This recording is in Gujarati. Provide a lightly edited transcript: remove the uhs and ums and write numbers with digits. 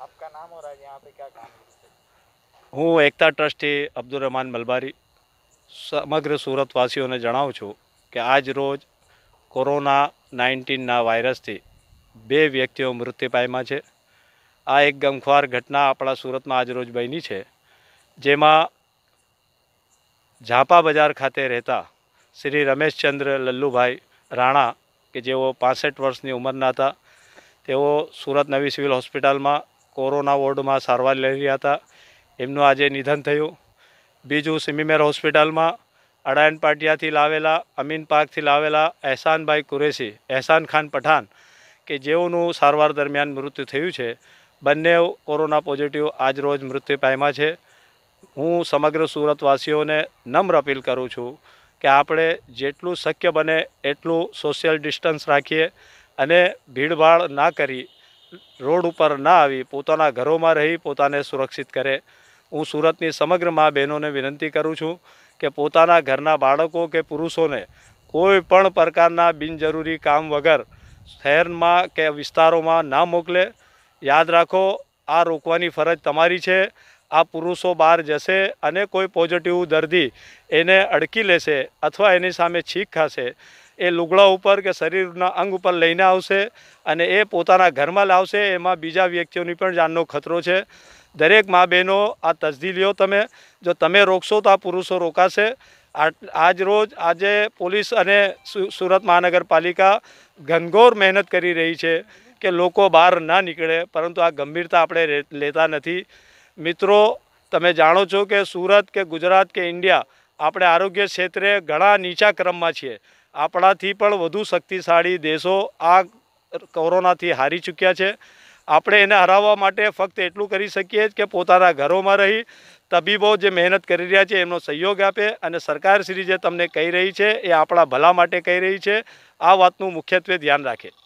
आपका नाम और आज यहाँ पे क्या काम है? હું એકતા ટ્રસ્ટી અબ્દુલ રહેમાન મલબારી સમગ્ર સુરતવાસીઓને જણાવું છું કે આજ રોજ કોરોના-19ના વાયરસથી 2 વ્યક્તિઓ મૃત્યુ પામ્યા છે। આ એક ગમખ્વાર ઘટના આપણા સુરતમાં આજ રોજ બની છે, જેમાં ઝાપા બજાર ખાતે રહેતા શ્રી રમેશચંદ્ર લલ્લુભાઈ રાણા કે જેઓ 65 વર્ષની ઉંમરના હતા, તેઓ સુરત નવી સિવિલ હોસ્પિટલમાં કોરોના વોર્ડમાં સારવાર લઈ રહ્યા હતા। એમનું આજે નિધન થયું। બીજું સિમીમેર હોસ્પિટલમાં અડાયણ પાટિયાથી લાવેલા અમીન પાર્કથી લાવેલા એહસાનભાઈ કુરેશી, એહસાન ખાન પઠાણ કે જેઓનું સારવાર દરમિયાન મૃત્યુ થયું છે। બંને કોરોના પોઝિટિવ આજ રોજ મૃત્યુ પામ્યા છે। હું સમગ્ર સુરતવાસીઓને નમ્ર અપીલ કરું છું કે આપણે જેટલું શક્ય બને એટલું સોશિયલ ડિસ્ટન્સ રાખીએ અને ભીડભાડ ના કરી, રોડ ઉપર ના આવી, પોતાના ઘરોમાં રહી પોતાને સુરક્ષિત કરે। હું સુરતની સમગ્ર મા બહેનોને વિનંતી કરું છું કે પોતાના ઘરના બાળકો કે પુરુષોને કોઈ પણ પ્રકારના બિનજરૂરી કામ વગર શહેરમાં કે વિસ્તારોમાં ના મોકલે। યાદ રાખો, આ રોકવાની ફરજ તમારી છે। આ પુરુષો બહાર જશે અને કોઈ પોઝિટિવ દર્દી એને અડકી લેશે અથવા એની સામે છીંક ખાશે, એ લુગડા ઉપર કે શરીરના અંગ ઉપર લઈને આવશે અને એ પોતાના ઘરમાં લાવશે। એમાં બીજા વ્યક્તિઓની પણ જાનનો ખતરો છે। દરેક મા બહેનો આ તસદી લ્યો તમે, જો તમે રોકશો તો આ પુરુષો રોકાશે। આજે પોલીસ અને સુરત મહાનગરપાલિકા ઘનઘોર મહેનત કરી રહી છે કે લોકો બહાર ના નીકળે, પરંતુ આ ગંભીરતા આપણે લેતા નથી। મિત્રો, તમે જાણો છો કે સુરત કે ગુજરાત કે ઇન્ડિયા આપણે આરોગ્ય ક્ષેત્રે ઘણા નીચા ક્રમમાં છીએ। આપણાથી પણ વધુ શક્તિશાળી દેશો આ કોરોનાથી હારી ચૂક્યા છે। આપણે એને હરાવવા માટે ફક્ત એટલું કરી શકીએ કે પોતાના ઘરોમાં રહી તબીબો જે મહેનત કરી રહ્યા છે એમનો સહયોગ આપે અને સરકારશ્રી જે તમને કહી રહી છે એ આપણા ભલા માટે કહી રહી છે। આ વાતનું મુખ્યત્વે ધ્યાન રાખે।